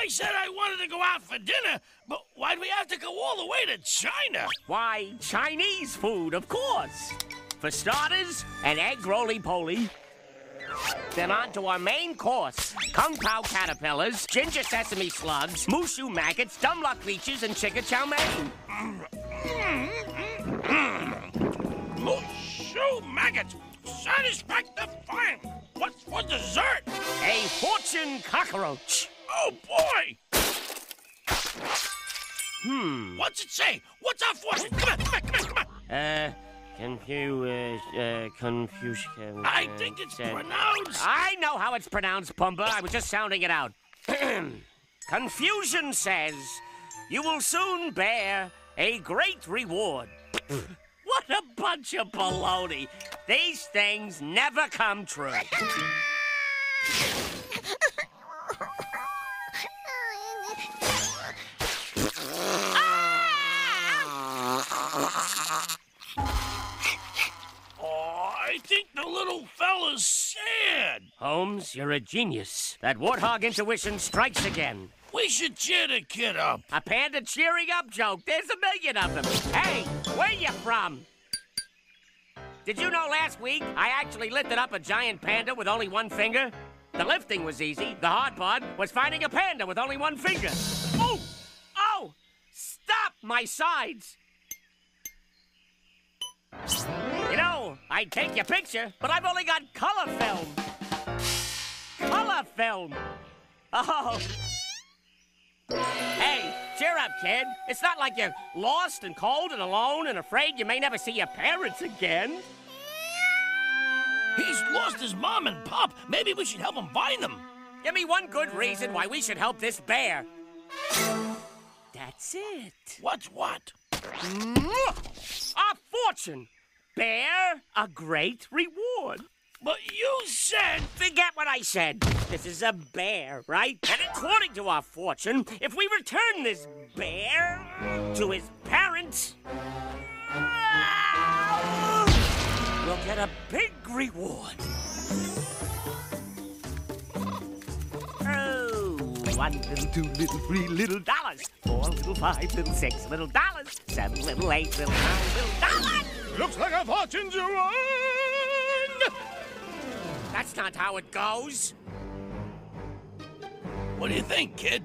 said I wanted to go out for dinner, but why'd we have to go all the way to China? Why, Chinese food, of course. For starters, an egg roly-poly. Then on to our main course. Kung Pao caterpillars, ginger sesame slugs, mushu maggots, dumluck leeches, and chicken chow mein. Mushu maggots! Satisfactifying! What's for dessert? A fortune cockroach. Oh, boy! What's it say? What's our fortune? Come on! Confucius. I think it's pronounced... I know how it's pronounced, Pumbaa. I was just sounding it out. Confusion says, you will soon bear a great reward. What a bunch of baloney. These things never come true. I think the little fella's sad. Holmes, you're a genius. That warthog intuition strikes again. We should cheer the kid up. A panda cheering up joke. There's a million of them. Hey, where you from? Did you know last week I actually lifted up a giant panda with only one finger? The lifting was easy. The hard part was finding a panda with only one finger. Oh! Oh! Stop my sides! You know, I'd take your picture, but I've only got color film. Color film! Oh! Hey, cheer up, kid. It's not like you're lost and cold and alone and afraid you may never see your parents again. He's lost his mom and pop. Maybe we should help him find them. Give me one good reason why we should help this bear. That's it. What's what? A fortune. Bear a great reward. But you said... Forget what I said. This is a bear, right? And according to our fortune, if we return this bear to his parents, we'll get a big reward. Oh, 1 little, 2 little, 3 little dollars. 4 little, 5 little, 6 little dollars. 7 little, 8 little, 9 little dollars. Looks like a fortune's won! That's not how it goes. What do you think, kid?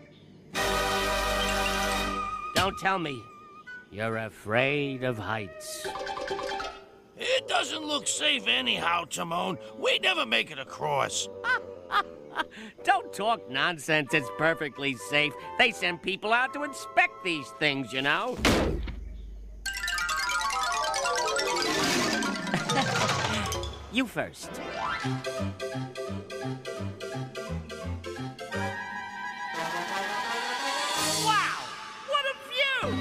Don't tell me you're afraid of heights. It doesn't look safe anyhow, Timon. We'd never make it across. Don't talk nonsense. It's perfectly safe. They send people out to inspect these things, you know. You first. Wow! What a view!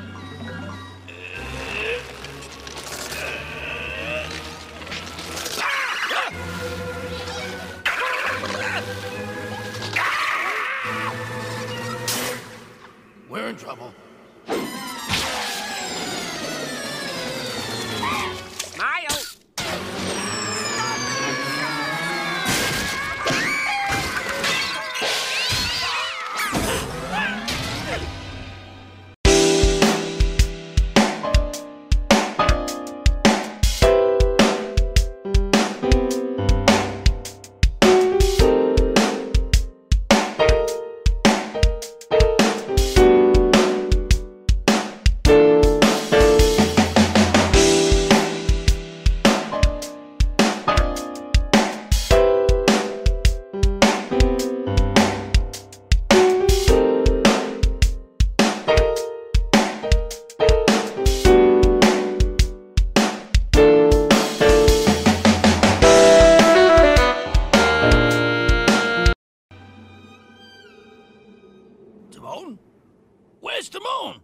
We're in trouble. Smile! Timon? Where's Timon?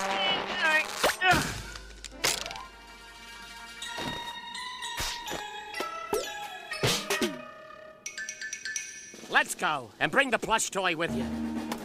Let's go, and bring the plush toy with you.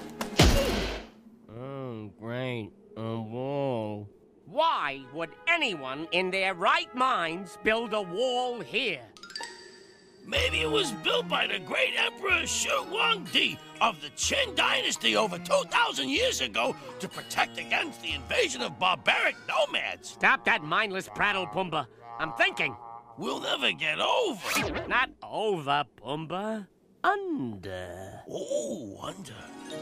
Oh, great. A wall. Why would anyone in their right minds build a wall here? Maybe it was built by the great Emperor Shi Huangdi of the Qin Dynasty over 2,000 years ago to protect against the invasion of barbaric nomads. Stop that mindless prattle, Pumbaa. I'm thinking. We'll never get over. Not over, Pumbaa. Under. Oh, under.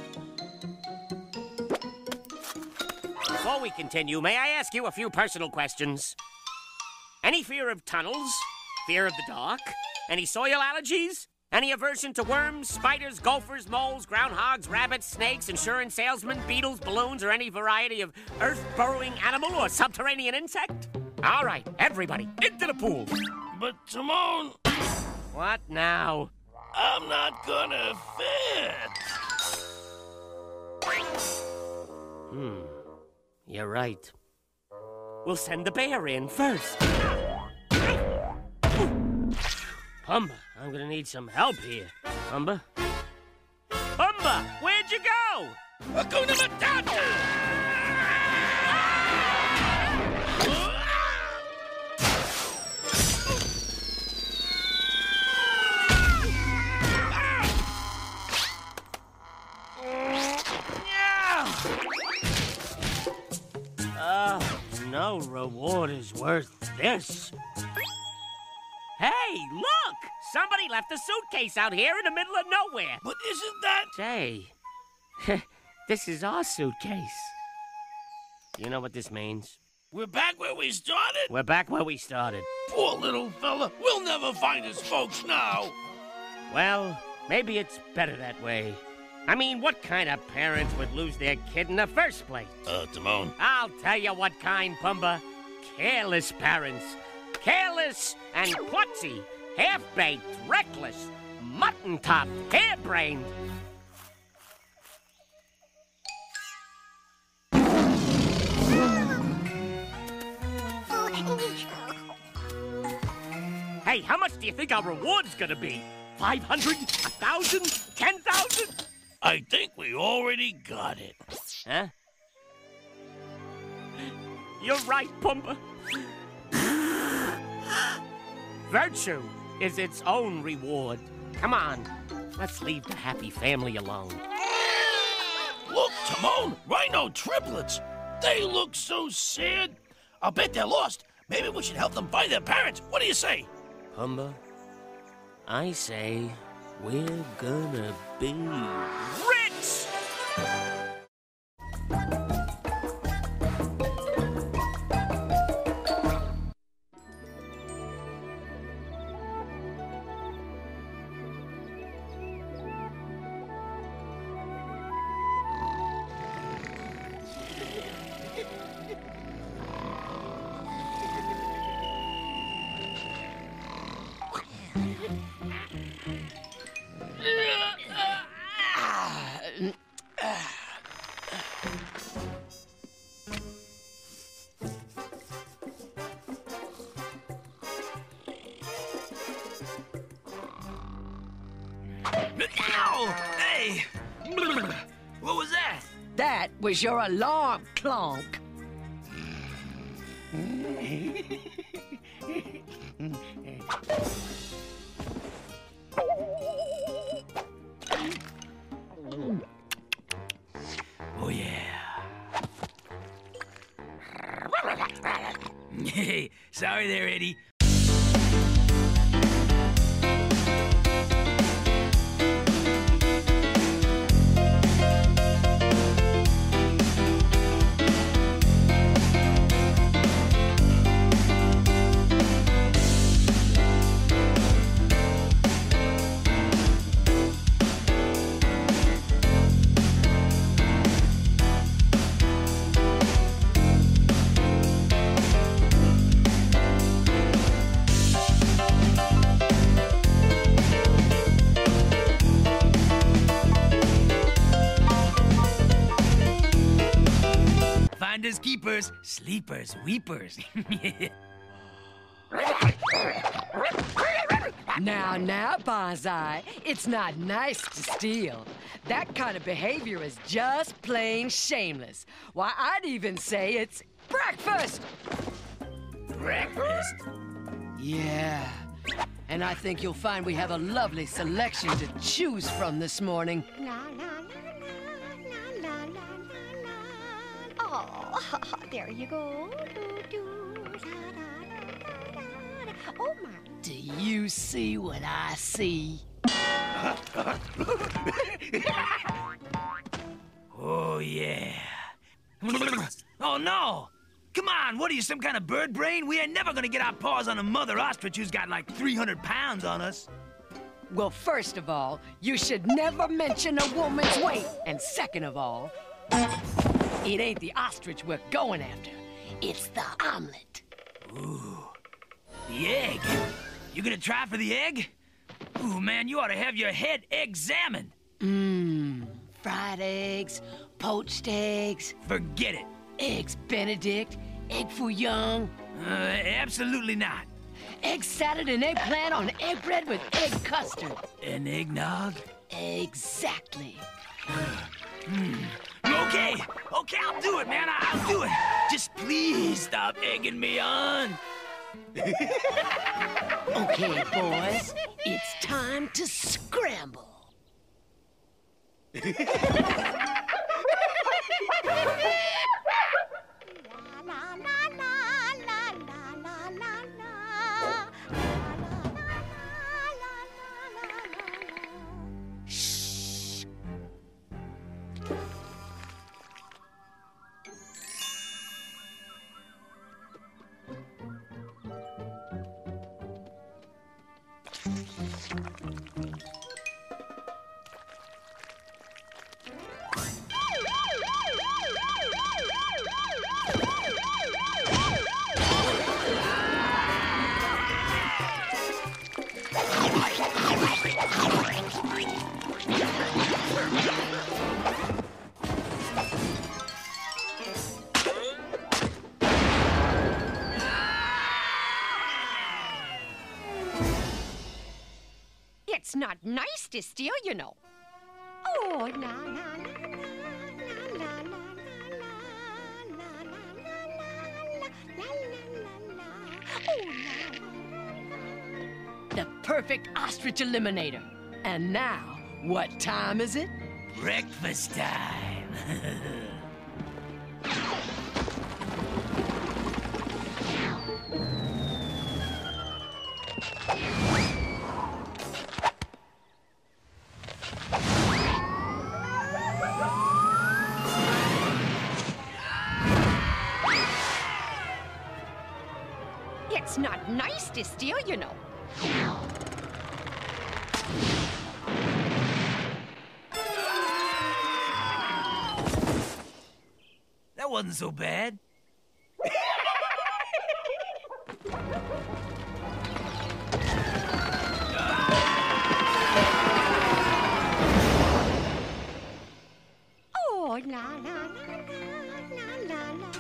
Before we continue, may I ask you a few personal questions? Any fear of tunnels? Fear of the dark? Any soil allergies? Any aversion to worms, spiders, gophers, moles, groundhogs, rabbits, snakes, insurance salesmen, beetles, balloons, or any variety of earth-burrowing animal or subterranean insect? All right, everybody, into the pool. But, Timon, What now? I'm not gonna fit. You're right. We'll send the bear in first. Pumbaa, I'm gonna need some help here. Pumbaa? Pumbaa, where'd you go? Hakuna Matata! No reward is worth this. Hey, look! Somebody left a suitcase out here in the middle of nowhere. But isn't that... Say, this is our suitcase. You know what this means? We're back where we started? We're back where we started. Poor little fella. We'll never find his folks now. Well, maybe it's better that way. I mean, what kind of parents would lose their kid in the first place? Timon. I'll tell you what kind, Pumbaa. Careless parents. Careless and klutzy, half-baked, reckless, mutton-topped, harebrained. Hey, how much do you think our reward's gonna be? 500? 1,000? 10,000? I think we already got it. Huh? You're right, Pumbaa. Virtue is its own reward. Come on, let's leave the happy family alone. Look, Timon, rhino triplets. They look so sad. I'll bet they're lost. Maybe we should help them find their parents. What do you say? Pumbaa, I say we're gonna be rich! Ow! Hey! What was that? That was your alarm, Clonk. Oh, yeah. Hey, sorry there, Eddie. Finders, keepers, sleepers, weepers. Now, Bonsai, it's not nice to steal. That kind of behavior is just plain shameless. Why, I'd even say it's breakfast! Breakfast? Yeah. And I think you'll find we have a lovely selection to choose from this morning. Oh, there you go. Oh, my. Do you see what I see? Oh, yeah. Oh, no! Come on, what are you, some kind of bird brain? We ain't never gonna get our paws on a mother ostrich who's got like 300 pounds on us. Well, first of all, you should never mention a woman's weight. And second of all, it ain't the ostrich we're going after. It's the omelet. Ooh, the egg. You gonna try for the egg? Ooh, man, you ought to have your head examined. Fried eggs, poached eggs, Forget it. eggs Benedict, egg foo young, Absolutely not. egg salad and eggplant on egg bread with egg custard. An eggnog? Exactly. Okay, I'll do it, man. I'll do it. Just please stop egging me on. Okay, boys, it's time to scramble. It's not nice to steal, you know. Oh, la la la la The perfect ostrich eliminator. And now, what time is it? Breakfast time. It's not nice to steal, you know. That wasn't so bad. Oh, la la la la la la.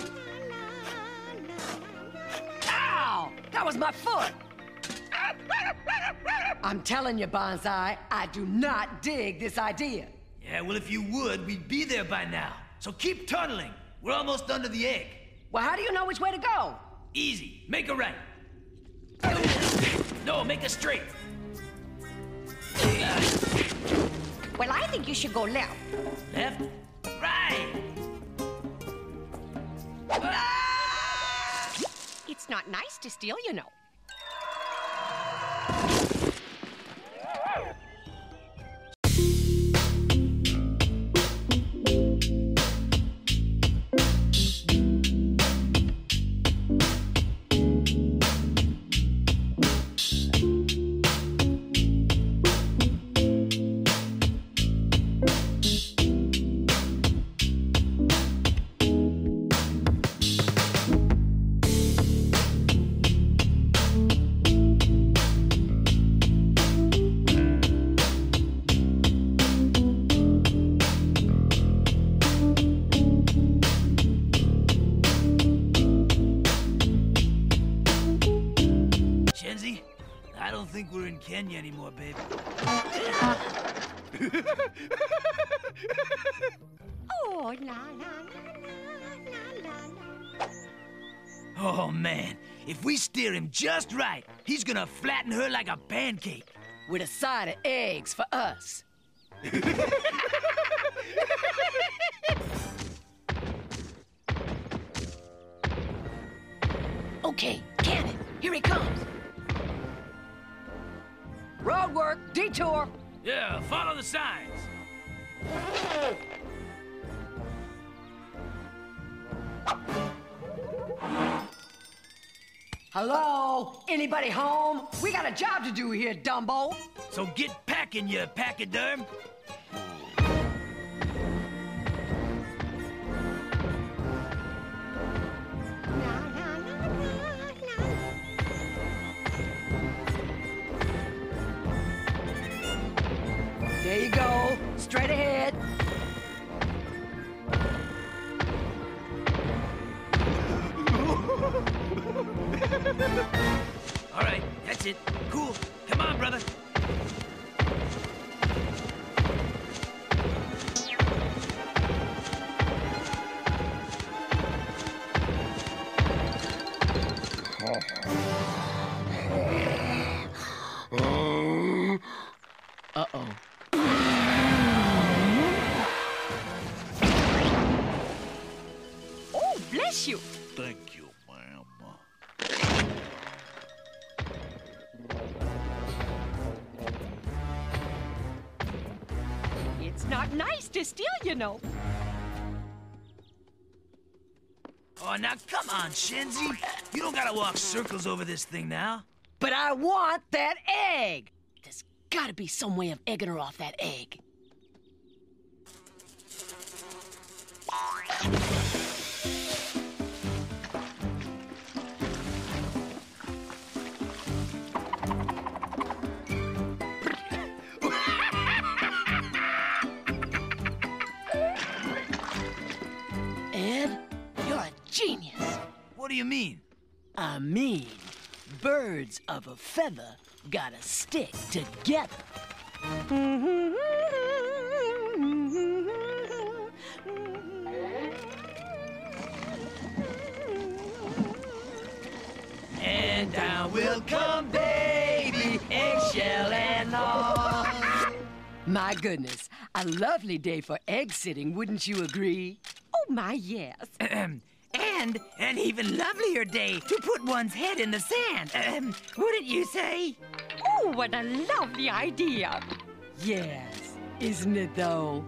Ow! That was my foot! I'm telling you, Bonsai, I do not dig this idea. Yeah, well, if you would, we'd be there by now. So keep tunneling. We're almost under the egg. Well, how do you know which way to go? Easy. Make a right. No, make a straight. Well, I think you should go left. Left. Right. It's not nice to steal, you know. Shenzi, I don't think we're in Kenya anymore, baby. Oh, la la la la la la. Oh, man. If we steer him just right, he's gonna flatten her like a pancake. With a side of eggs for us. Okay, cannon, here he comes. Road work, detour. Yeah, follow the signs. Hello? Anybody home? We got a job to do here, Dumbo. So get packing, you pachyderm. There you go, straight ahead. All right, that's it. Cool. Come on, brother. Uh-oh. Oh, bless you. Thank you, ma'am. It's not nice to steal, you know. Oh, now come on, Shenzi. You don't gotta walk circles over this thing now. But I want that egg. There's gotta be some way of egging her off that egg. Ed, you're a genius. What do you mean? I mean, birds of a feather gotta stick together. And down will come baby, eggshell and all. My goodness, a lovely day for egg sitting, wouldn't you agree? Oh, my, yes. And an even lovelier day to put one's head in the sand. Wouldn't you say? Oh, what a lovely idea. Yes, isn't it though?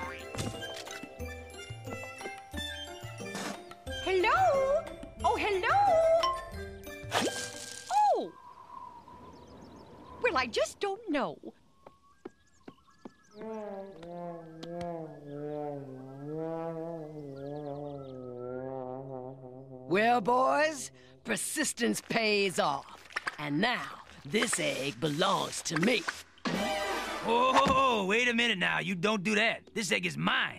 Hello? Oh, hello? Oh! Well, I just don't know. Well, boys, persistence pays off. And now, this egg belongs to me. Oh, wait a minute now. You don't do that. This egg is mine.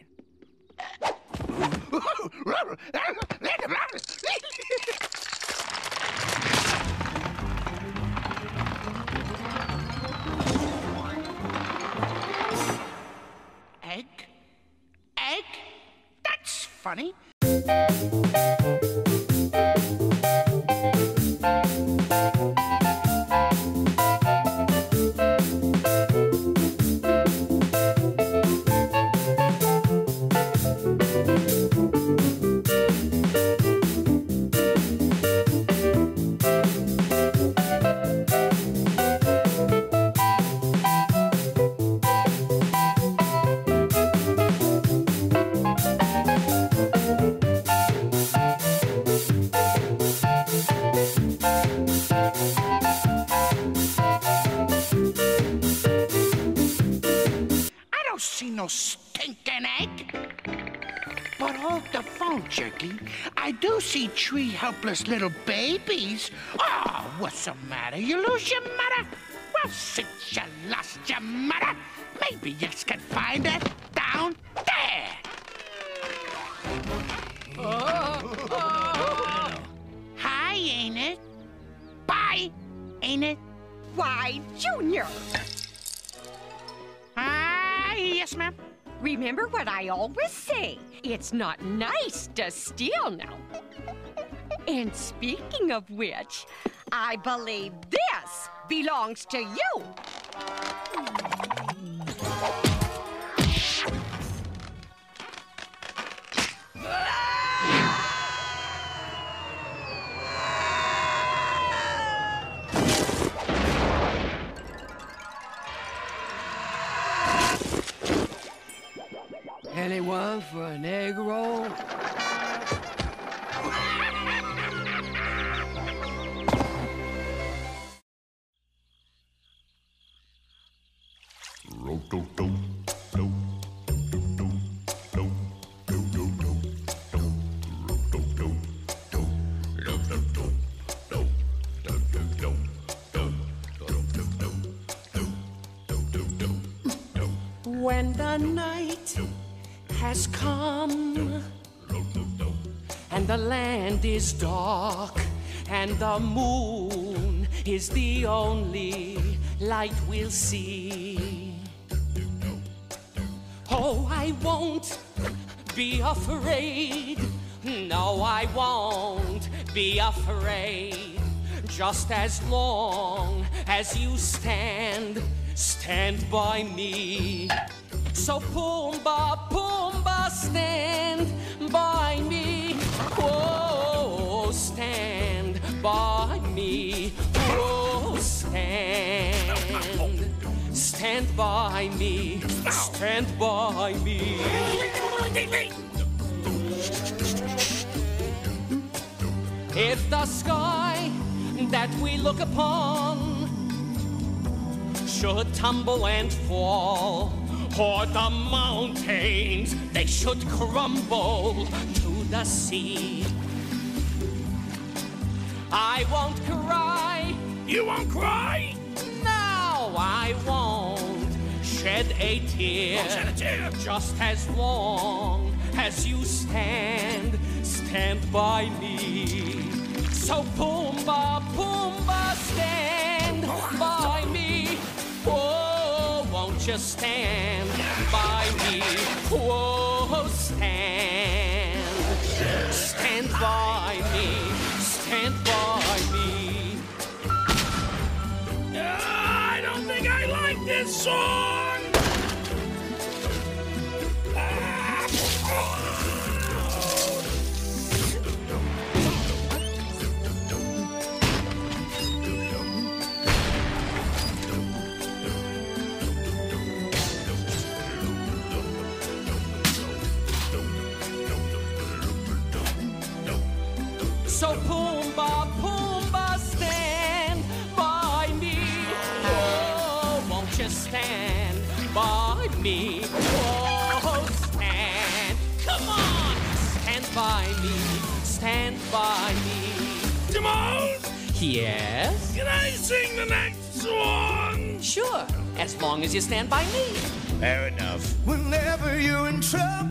Egg? Egg? That's funny. No stinking egg. But hold the phone, Jerky. I do see three helpless little babies. Oh, what's the matter? You lose your mother? Well, since you lost your mother, maybe you can find it down there. Hi, ain't it? Bye, ain't it? Why, Junior. Yes, ma'am. Remember what I always say. It's not nice to steal now. And speaking of which, I believe this belongs to you. Anyone for an egg roll? When the night has come and the land is dark and the moon is the only light we'll see. Oh, I won't be afraid. No, I won't be afraid. Just as long as you stand by me. So Pumbaa, Pumbaa, stand by me. Whoa, stand by me. Whoa, stand by me. Stand by me. If the sky that we look upon should tumble and fall, or the mountains, they should crumble to the sea, I won't cry. You won't cry? No, I won't shed a tear. Won't shed a tear. Just as long as you stand by me. So Pumbaa, Pumbaa, stand by me. Whoa, won't you stand by me? Whoa, stand by me. Stand by me. I don't think I like this song. So Pumbaa, Pumbaa, stand by me. Oh, won't you stand by me? Oh, stand. Come on, stand by me. Stand by me. Timon, Yes? can I sing the next song? Sure, as long as you stand by me. Fair enough. Whenever you're in trouble.